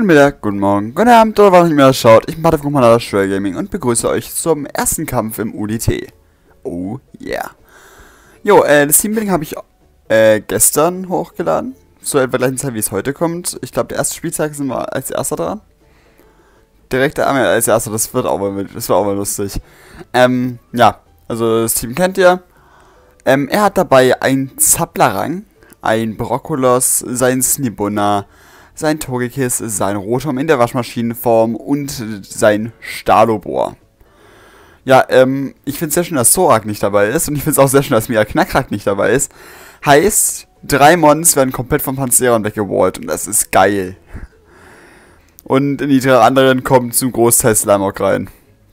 Guten Mittag, guten Morgen, guten Abend oder wann ihr mir das schaut. Ich bin Pater von Commander Schwer Gaming und begrüße euch zum ersten Kampf im UDT. Oh yeah. Jo, das Teambuilding habe ich gestern hochgeladen. Zur etwa gleichen Zeit wie es heute kommt. Ich glaube, der erste Spieltag sind wir als erster dran. Direkt als erster, das wird auch mal lustig. Ja, also das Team kennt ihr. Er hat dabei einen Zapplerang, ein Brokkolos, sein Snibunna, sein Togekiss, sein Rotom in der Waschmaschinenform und sein Stalobor. Ja, ich finde es sehr schön, dass Zorak nicht dabei ist und ich finde es auch sehr schön, dass Mia Knackrack nicht dabei ist. Heißt, 3 Mons werden komplett vom Panzeron weggewallt und das ist geil. Und in die 3 anderen kommt zum Großteil Slamok rein.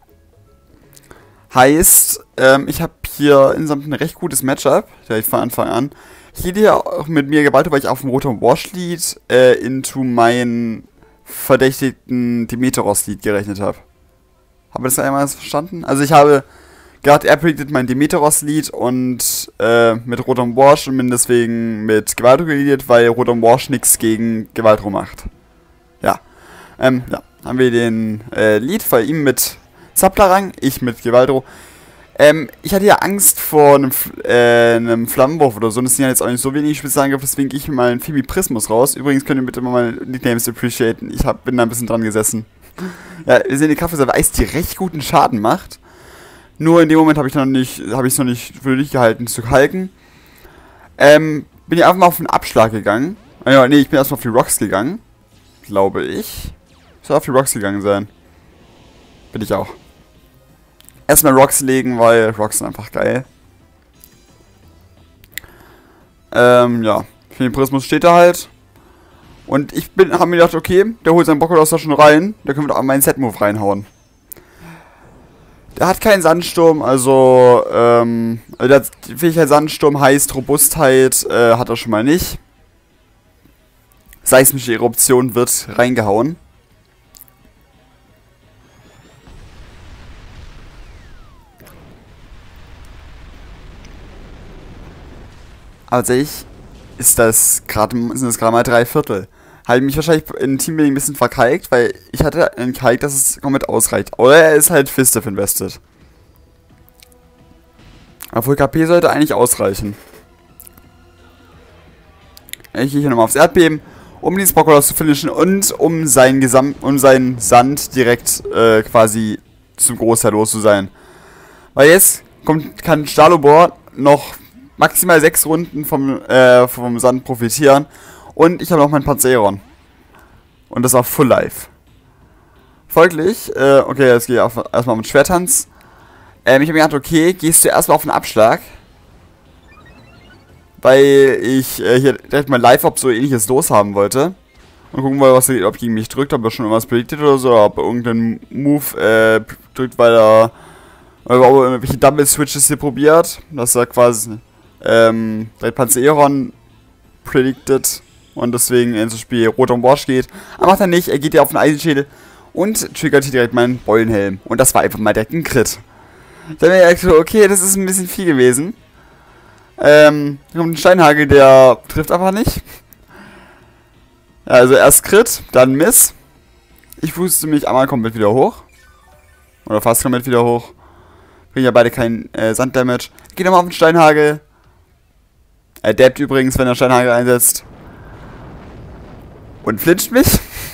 Heißt, ich habe hier insgesamt ein recht gutes Matchup, direkt von Anfang an. Hier auch mit mir geballt, weil ich auf dem Rotom Wash Lead into meinen verdächtigten Demeteros Lead gerechnet habe. Haben wir das einmal verstanden? Also ich habe gerade predicted mein Demeteros Lead und mit Rotom Wash und bin deswegen mit Gewaltro geleadet, weil Rotom Wash nichts gegen Gewaltro macht. Ja. Ja, haben wir den Lead bei ihm mit Zapplerang, ich mit Gewaltro. Ich hatte ja Angst vor einem Flammenwurf oder so, und das sind ja jetzt auch nicht so wenig Spezialangriff, deswegen gehe ich mal einen Fimi-Prismus raus. Übrigens könnt ihr bitte mal Nicknames appreciaten, bin da ein bisschen dran gesessen. Ja, wir sehen die Kraftreserve Eis, die recht guten Schaden macht. Nur in dem Moment habe ich es noch nicht für nötig gehalten zu halten. Bin ich einfach mal auf den Abschlag gegangen. Ja, nee, ich bin erstmal auf die Rocks gegangen. Glaube ich. Soll auf die Rocks gegangen sein. Bin ich auch. Erstmal Rocks legen, weil Rocks sind einfach geil. Ja. Für den Prismus steht er halt. Und habe mir gedacht, okay, der holt seinen Brokkolos da schon rein. Da können wir doch einmal einen Set-Move reinhauen. Der hat keinen Sandsturm, also, der Fähigkeit Sandsturm heißt Robustheit, hat er schon mal nicht. Seismische Eruption wird reingehauen. Aber tatsächlich sind das gerade mal 3/4. Habe mich wahrscheinlich in Teambuilding ein bisschen verkalkt, weil ich hatte einen Kalk, dass es komplett ausreicht. Oder er ist halt Fistiff invested. Obwohl KP sollte eigentlich ausreichen. Ich gehe hier nochmal aufs Erdbeben, um diesen Brokkolos zu finishen und um seinen Sand direkt quasi zum Großteil los zu sein. Weil jetzt kann Stalobor noch maximal 6 Runden vom Sand profitieren. Und ich habe noch mein Panzeron. Und das auf Full Life. Folglich, okay, jetzt gehe ich erstmal mit Schwertanz. Ich habe mir gedacht, okay, gehst du erstmal auf den Abschlag. Weil ich hier direkt mal Live-Op so ähnliches loshaben wollte. Und gucken wir, was er gegen mich drückt, ob er schon irgendwas predicted oder so, oder ob er irgendeinen Move drückt, weil er irgendwelche Double Switches hier probiert. Dass er quasi bei Panzeron predicted und deswegen ins Spiel Rotom Wash geht. Aber macht er nicht, er geht ja auf den Eisenschädel und triggert hier direkt meinen Beulenhelm. Und das war einfach mal direkt ein Crit. Ich habe mir gedacht, okay, das ist ein bisschen viel gewesen. Hier kommt ein Steinhagel, der trifft einfach nicht. Ja, also erst Crit, dann Miss. Ich fußte mich einmal komplett wieder hoch. Oder fast komplett wieder hoch. Kriegen ja beide keinen Sanddamage. Geht nochmal auf den Steinhagel. Er dabbt übrigens, wenn er Steinhagel einsetzt. Und flincht mich.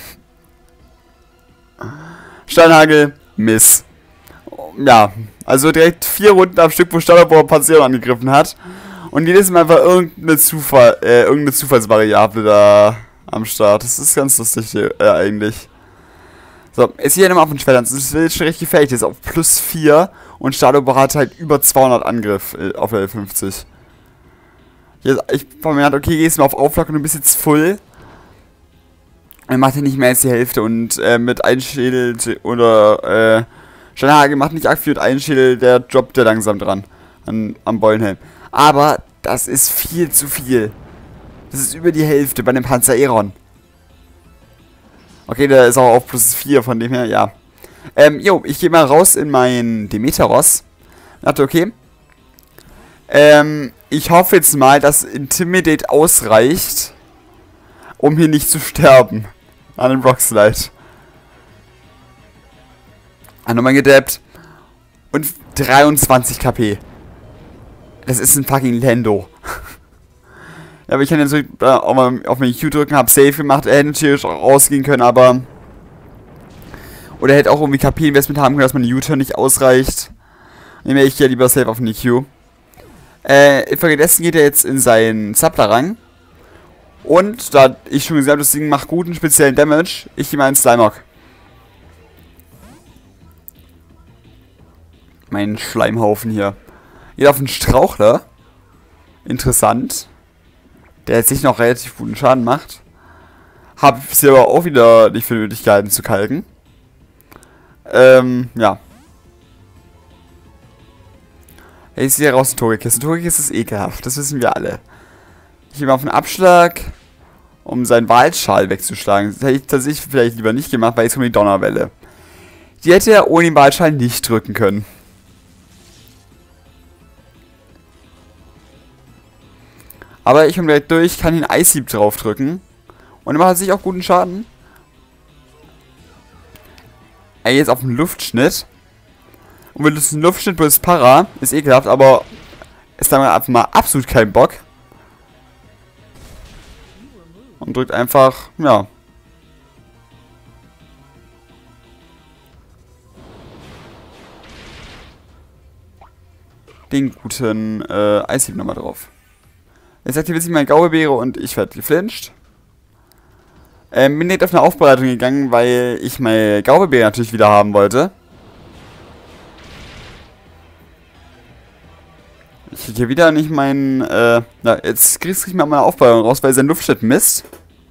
Steinhagel, Miss. Ja, also direkt 4 Runden am Stück, wo Stalobor Panzeron angegriffen hat. Und jedes Mal war irgendeine Zufallsvariable da am Start. Das ist ganz lustig hier, eigentlich. So, jetzt hier nochmal auf den Schwertanz. Das ist schon recht gefährlich. Das ist auf +4. Und Stalobor hat halt über 200 Angriff auf Level 50. Ich habe mir gedacht, okay, gehst du mal auf Auflock und du bist jetzt full. Er macht ja nicht mehr als die Hälfte und mit Einschädel oder Steinhagel macht nicht aktiv mit Einschädel, der droppt ja langsam dran am Beulenhelm. Aber das ist viel zu viel. Das ist über die Hälfte bei dem Panzeron. Okay, der ist auch auf +4, von dem her, ja. Jo, ich gehe mal raus in mein Demeteros. Dachte, okay. Ich hoffe jetzt mal, dass Intimidate ausreicht, um hier nicht zu sterben. An den Rockslide. Nochmal gedappt. Und 23 KP. Das ist ein fucking Lando. Ja, aber ich kann jetzt auch mal auf mein Q drücken, hab Safe gemacht. Er hätte natürlich auch rausgehen können, aber... Oder er hätte auch irgendwie KP-Investment haben können, dass mein U-Turn nicht ausreicht. Nehme ich ja lieber Safe auf den EQ. Infolgedessen geht er jetzt in seinen Suppler-Rang. Und da ich schon gesehen habe, das Ding macht guten speziellen Damage, ich gehe mal ins Slimeock. Mein Schleimhaufen hier. Geht auf einen Strauchler. Interessant. Der jetzt sich noch relativ guten Schaden macht. Hab sie aber auch wieder nicht für nötig gehalten zu kalken. Ja. Ich sehe raus ein Togekiss. Ein Togekiss ist ekelhaft, das wissen wir alle. Ich gehe mal auf einen Abschlag, um seinen Walschal wegzuschlagen. Das hätte ich tatsächlich vielleicht lieber nicht gemacht, weil jetzt kommt die Donnerwelle. Die hätte er ohne den Walschal nicht drücken können. Aber ich komme direkt durch, kann den Eishieb draufdrücken. Und er macht sich auch guten Schaden. Er geht jetzt auf den Luftschnitt. Und wenn das ein Luftschnitt plus Para, ist ekelhaft, aber ist dann einfach mal absolut kein Bock. Und drückt einfach, ja. Den guten Eishieb nochmal drauf. Jetzt aktiviert sich meine Gaubebeere und ich werde geflincht. Bin nicht auf eine Aufbereitung gegangen, weil ich meine Gaubebeere natürlich wieder haben wollte. Ich kriege hier wieder nicht meinen, jetzt kriegst du mal meine Aufbereitung raus, weil sein Luftschnitt misst.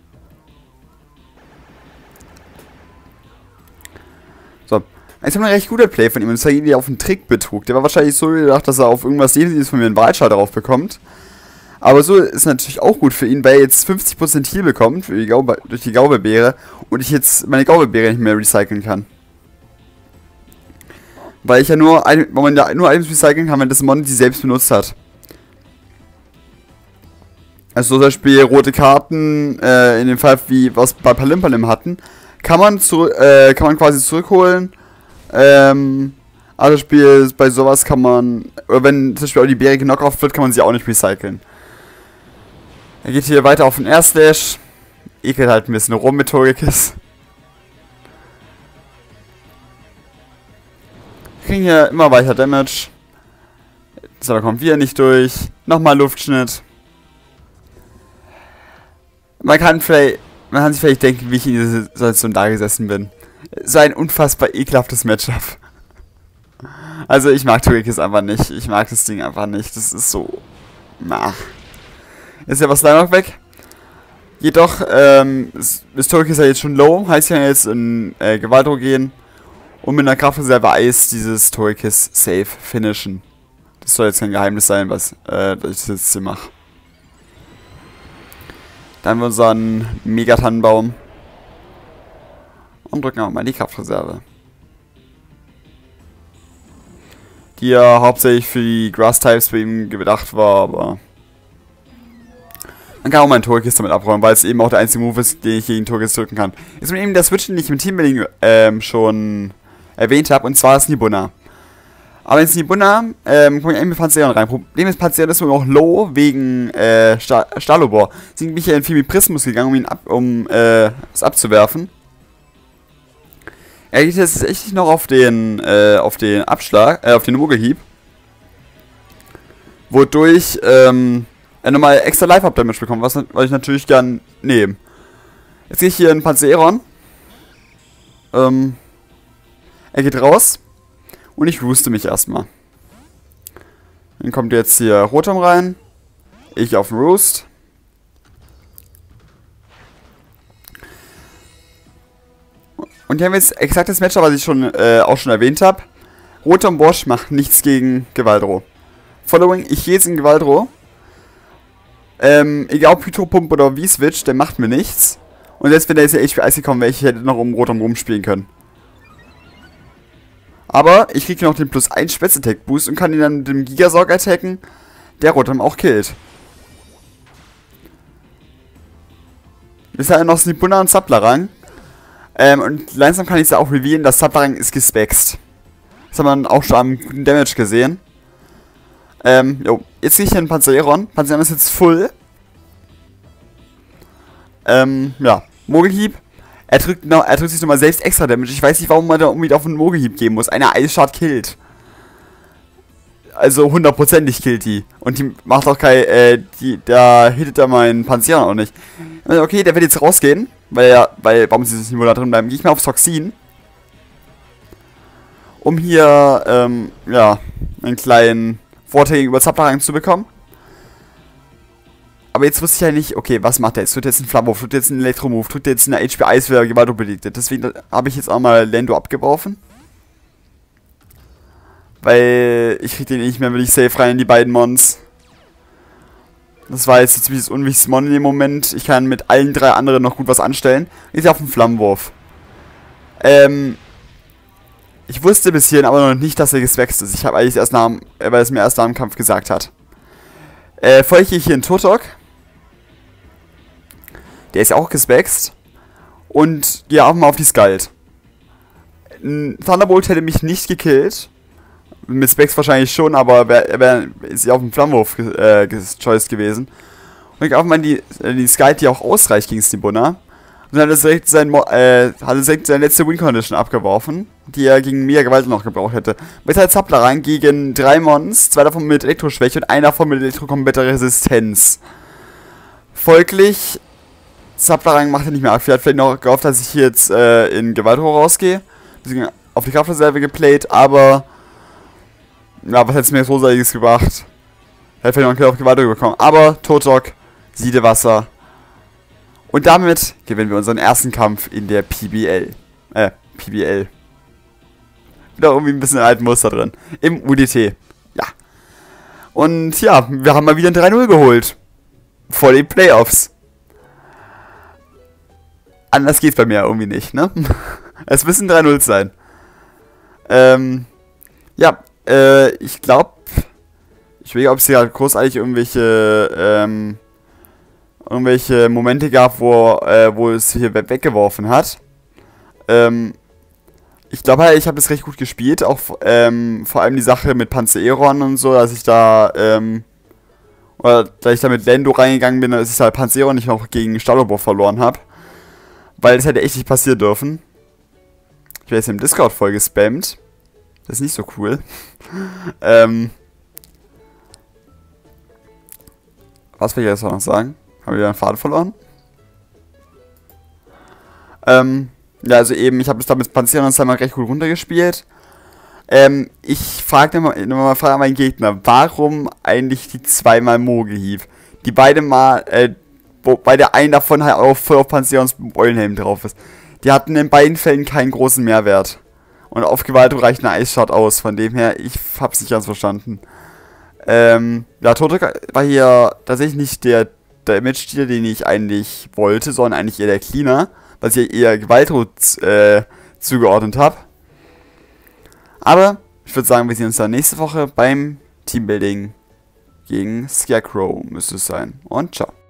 So. Jetzt haben wir ein recht guter Play von ihm und das war irgendwie auf einen Trick betrug. Der war wahrscheinlich so gedacht, dass er auf irgendwas Defensives von mir einen Wahlschall drauf bekommt. Aber so ist natürlich auch gut für ihn, weil er jetzt 50% Heal bekommt für die durch die Gaubebeere und ich jetzt meine Gaubebeere nicht mehr recyceln kann. Weil ich ja nur, weil man ja nur Items recyceln kann, wenn das Mon die selbst benutzt hat. Also zum Beispiel rote Karten, in dem Fall wie was bei Palimpalim hatten, kann man quasi zurückholen. Also Spiel bei sowas kann man, oder wenn zum Beispiel auch die Beere genockt wird, kann man sie auch nicht recyceln. Er geht hier weiter auf den Airslash. Ekelt halt ein bisschen rum mit Togekiss. Kriegen hier immer weiter Damage. So, da kommt wieder nicht durch. Nochmal Luftschnitt. Man kann sich vielleicht denken, wie ich in dieser Situation da gesessen bin. So ein unfassbar ekelhaftes Matchup. Also ich mag Togekiss einfach nicht. Ich mag das Ding einfach nicht. Das ist so... Na. Ist ja was Slimeock weg. Jedoch ist Togekiss ja jetzt schon low. Heißt ja jetzt in Gewaltdruck gehen. Und mit einer Kraftreserve Eis dieses Togekiss safe finishen. Das soll jetzt kein Geheimnis sein, dass ich das jetzt hier mache. Dann haben wir unseren Megatannenbaum. Und drücken auch mal die Kraftreserve. Die ja hauptsächlich für die Grass-Types bei ihm gedacht war, aber... Man kann auch mal einen Togekiss damit abräumen, weil es eben auch der einzige Move ist, den ich gegen Togekiss drücken kann. Jetzt mit eben der Switch, den ich im Teambuilding schon erwähnt habe, und zwar ist Nibunna. Aber ins Nibunna komme ich eben mit Panzeron rein. Problem ist, Panzeron ist nur noch low wegen Stalobor. Deswegen bin ich ja in Fimi Prismus gegangen, um es abzuwerfen. Er geht jetzt echt noch auf den Abschlag, auf den Mogelhieb. Wodurch er nochmal extra Life-Up-Damage bekommt, was ich natürlich gern nehme. Jetzt gehe ich hier in Panzeron. Er geht raus. Und ich rooste mich erstmal. Dann kommt jetzt hier Rotom rein. Ich auf den Roost. Und hier haben wir jetzt exakt das Matchup, was ich auch schon erwähnt habe. Rotom Bosch macht nichts gegen Gewaldro. Following, ich gehe jetzt in Gewaldro. Egal ob Hydropump oder V-Switch, der macht mir nichts. Und selbst wenn der jetzt HP Ice gekommen wäre, ich hätte noch um Rotom rumspielen können. Aber ich kriege noch den plus 1 Spätz-Attack Boost und kann ihn dann mit dem Gigasorg attacken, der Rotom auch killt. Ist ja noch Nibunna und Suppler-Rang. Und langsam kann ich es auch revealen, das Subterrang ist gespext. Das hat man auch schon am guten Damage gesehen. Jetzt kriege ich hier einen Panzeron. Panzeron ist jetzt full. Ja, Mogelhieb. Er drückt sich nochmal selbst extra Damage. Ich weiß nicht, warum man da unbedingt auf einen Mogelhieb geben muss. Eine Eisschart killt. Also 100%ig killt die. Und die macht auch kein, da hittet er meinen Panzeron auch nicht. Okay, der wird jetzt rausgehen. Warum ist das nicht mehr da drin bleiben? Gehe ich mal aufs Toxin. Um hier, ja, einen kleinen Vorteil gegenüber Subterrang zu bekommen. Aber jetzt wusste ich ja nicht, okay, was macht er jetzt? Tut jetzt einen Flammenwurf, tut jetzt einen Elektromove, tut jetzt eine HP Eiswehr, Gewalt belegt. Deswegen habe ich jetzt auch mal Lando abgeworfen. Weil ich krieg den nicht mehr wirklich safe rein in die beiden Mons. Das war jetzt ziemlich das unwichtigste Mon in dem Moment. Ich kann mit allen drei anderen noch gut was anstellen. Jetzt auf den Flammenwurf. Ich wusste bis hierhin aber noch nicht, dass er geswächst ist. Ich habe eigentlich erst weil es mir erst nach dem Kampf gesagt hat. Folge ich hier in Turtok. Der ist ja auch geswächst. Und gehe auch mal auf die Skald. Ein Thunderbolt hätte mich nicht gekillt. Mit Specs wahrscheinlich schon, aber ist ja auf dem Flammenwurf gechoiced gewesen. Und ich auch mal die Skald, die auch ausreicht gegen Snibunna. Und dann hat er direkt seine letzte Win-Condition abgeworfen, die er gegen Mega Gewalt noch gebraucht hätte. Mit halt Zappler rein gegen 3 Mons, 2 davon mit Elektroschwäche und einer davon mit Elektrokompletter Resistenz. Folglich, Zappler macht er nicht mehr arg viel. Er hat vielleicht noch gehofft, dass ich hier jetzt in Gewalthoch rausgehe. Deswegen auf die Kraftreserve geplayt, aber ja, was hätte es mir so Großartiges gebracht? Hätte vielleicht noch einen Kill auf Gewalt bekommen. Aber Turtok, Siedewasser. Und damit gewinnen wir unseren ersten Kampf in der PBL. PBL. Wieder irgendwie ein bisschen alten Muster drin. Im UDT. Ja. Und ja, wir haben mal wieder ein 3-0 geholt. Vor den Playoffs. Anders geht's bei mir irgendwie nicht, ne? Es müssen 3-0 sein. Ja, ich glaube, ich weiß, ob es hier großartig irgendwelche Momente gab, wo es hier weggeworfen hat. Ich glaube, ich habe es recht gut gespielt, auch vor allem die Sache mit Panzeron und so, dass ich da, oder da ich da mit Lando reingegangen bin, dass ich da Panzeron nicht noch gegen Stallobor verloren habe. Weil das hätte echt nicht passieren dürfen. Ich werde jetzt im Discord voll gespammt. Das ist nicht so cool. Was will ich jetzt noch sagen? Haben wir wieder einen Faden verloren? Ja, also eben, ich habe es da mit Panzeron und Slimer recht gut runtergespielt. Ich frage nochmal meinen Gegner, warum eigentlich die zweimal Mogelhieb? Die beide mal, wobei der einen davon halt auch voll auf Panzerons Beulenhelm drauf ist. Die hatten in beiden Fällen keinen großen Mehrwert. Und auf Gewalt reicht eine Eisshot aus, von dem her, ich hab's nicht ganz verstanden. Ja, Turtok war hier tatsächlich nicht der Image-Stil, den ich eigentlich wollte, sondern eigentlich eher der Cleaner, was ich eher Gewaltrot zugeordnet habe. Aber ich würde sagen, wir sehen uns dann nächste Woche beim Teambuilding gegen Scarecrow, müsste es sein. Und ciao.